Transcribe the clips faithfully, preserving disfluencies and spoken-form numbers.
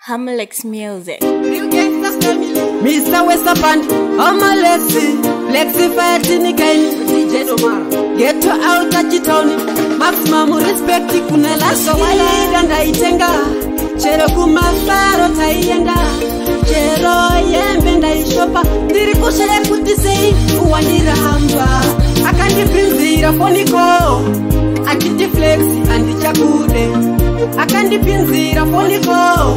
Hamlex music. Mister Westapand, Oma Lexi, Lexi Fatini Kaini, D J Omar. Get to out at Chitoni, maximum respect Kunela, so I and I tenga. Chero Kumafaro Tayenda, Chero Yembenda Ishopa, Dirikosha Kutisei, Wanira Hamba. I can't defend the Phonico, I did the flex and the Chakude. I can't defend the Phonico.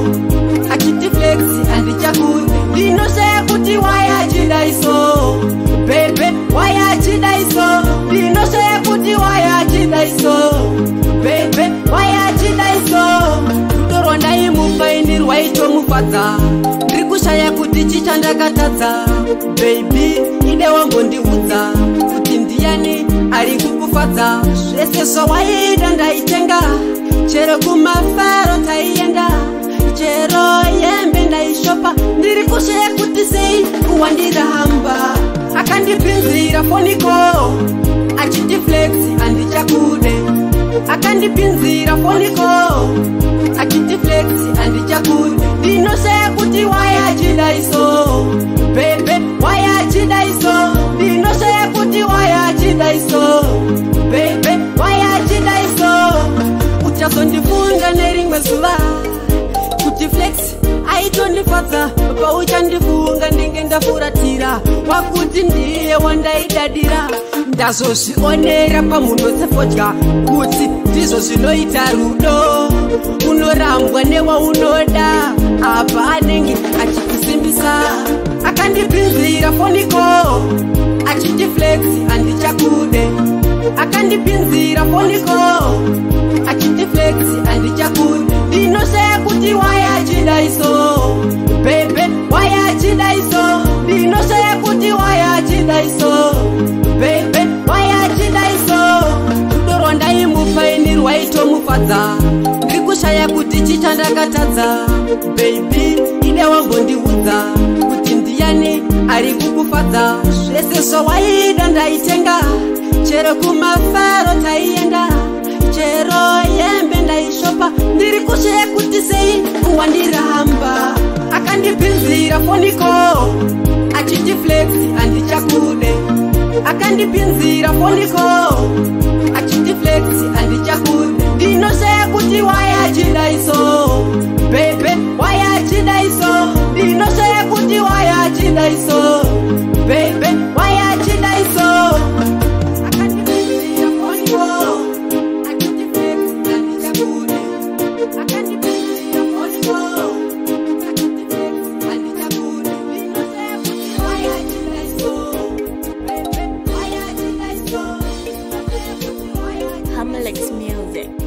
I keep the flexi and the chakul. Dino say kuti why did I so? Baby, why did I so? Dino say kuti why did I so? Baby, why did I so? Tutoronda imufa inir waito mufata. Rikushaya kuti chichanda kataza. Baby, ide wangu ndiuza. Kutindiani, ari kukufata. Ese so why danda itenga. Chero kumafaro tayenda. Chero yembenda ishopa Ndirikoshe kutisei Uwandira hamba Akandipinzira foniko Achiti flexi andi chakude Akandipinzira foniko Achiti flexi andi chakude Dino se kuti waya chida iso Baby waya chida iso Dino se kuti waya chida iso Baby waya chida iso Uchaso ndifunga neringwe suva Flex, I don't father, but we can defunga ndingenda furatira. Wakuti ndiye wanda idadira. Ndazo si onera pa mundo sefoja. Kuti ndizo sinoita rudo. Unorambwa newa unoda. Apa anengi achikisimbisa. Akandipinzira foniko. Achiti flex andi chakude. Akandipinzira foniko. Achiti flex andi chakude. Dino say kuti waya chida iso. Baby, waya chida iso. Dino say kuti waya chida iso. Baby, waya chida iso. Tutoronda imufa inir waito mufadza. Rikushaya kuti chichanda kataza. Baby, ide wangu ndiuza. Kuti ndiani ari kukufadza. Ese so waida ndaitenga. Chero kumafaro tayenda. Chero yembenda ishopa Ndirikoshe kutisei Uwandira hamba Akandipinzira foniko Achiti flexi andi chakude Akandipinzira foniko Achiti flexi andi chakude Dino se kuti waya chida iso Baby waya chida iso Dino se kuti waya chida iso Baby waya chida iso Akandipinzira foniko Hamlex music.